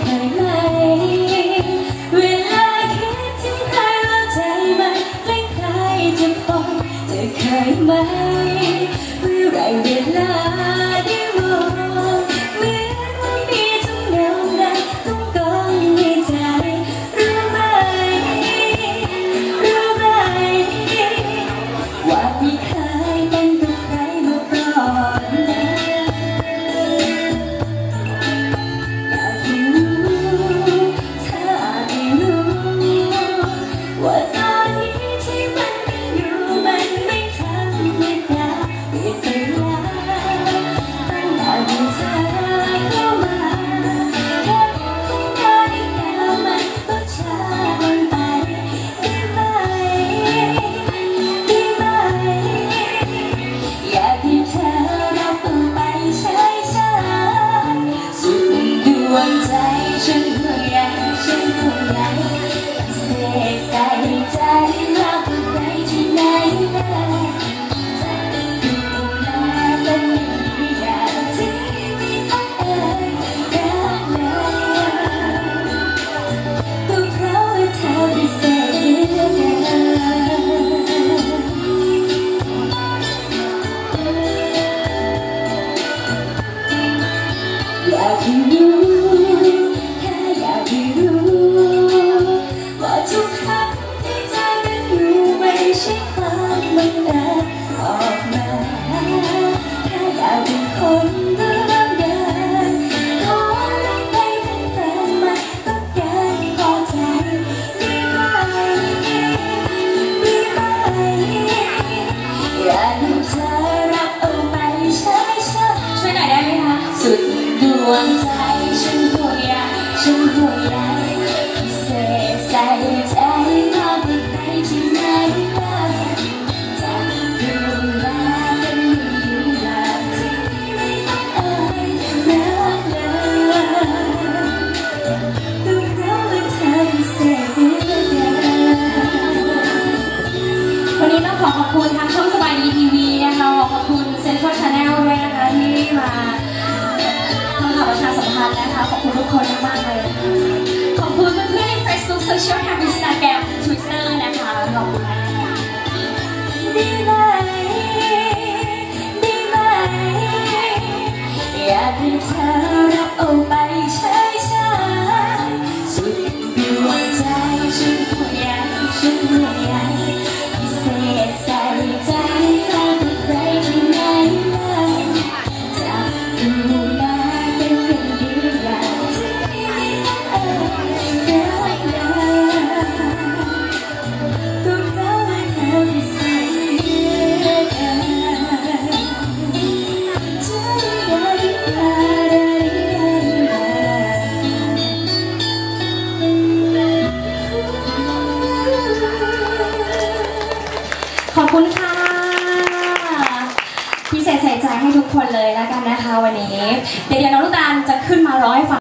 ยไหมเวลาคิดถึงใครแล้วใจมันคล้ายๆจะพองเธอเคยไหมเมื่อไรเวลาได้มองเหมือนว่ามีทุกแนวนั้นต้องกองในใจรู้ไหมว่าไม่เคยเป็นกับใครมาก่อนอยากให้รู้ถ้าได้รู้ว่าตอนนี้ที่มันเป็นอยู่มันไม่ธรรมดาเปลี่ยนไปแล้วตั้งแต่มีเธอเข้ามาแค่ต้องการอีกแล้วมันก็ช้าลงไปได้ไหมอยากให้เธอรับฟังไปช้าๆสุดดวงใจฉันห่วงใยฉันห่วงใยเสียใจใจมากกว่าใครที่ไหนได้จะดูแลเป็นอย่างที่ไม่ต้องเอ่ยรักเลยก็เพราะว่าเธอพิเศษเหลือเกินอยากให้รู้แค่อยากให้รู้ว่าทุกครั้งที่ใจมันอยู่ไม่ใช่ความบังเอิญออกมาแค่อยากเป็นคนเรื่องเดินขอรักไปเป็นแฟนมันต้องการพอใจได้ไหมอยากให้เธอรับเอาไปใช้ช่วยหน่อยได้ไหมคะสุดดวงใจฉันห่วงใยฉันห่วงใยพิเศษใส่ใจมากกว่าใครที่ไหนได้จะดูแลเป็นอย่างที่ไม่ต้องเอ่ยรักเลยก็เพราะว่าเธอพิเศษเหลือเกินวันนี้ต้องขอบคุณทางช่องสบายดีทีวีนะคะขอบคุณเซ็นทรัลชาแนลด้วยนะคะที่มาประชาสัมพันธ์นะคะขอบคุณทุกคนมากเลยขอบคุณเพื่อนๆใน Facebook Social ทาง Instagram Twitter นะคะขอบคุณมากได้ไหมได้ไหมอยากให้เธอรับเอาไปใช้สุดดวงใจฉันห่วงใยฉันห่วงใยพิเศษใส่ใจมากกว่าใครที่ไหนเลยจะดูแลเป็นอย่างดีอย่างที่ไม่ต้องเอ่ยรักเลยก็เพราะว่าเธอพิเศษเหลือเกินขอบคุณค่ะพิเศษใส่ใจให้ทุกคนเลยแล้วกันนะคะวันนี้เดี๋ยวน้องลูกตาลจะขึ้นมาร้องให้ฟัง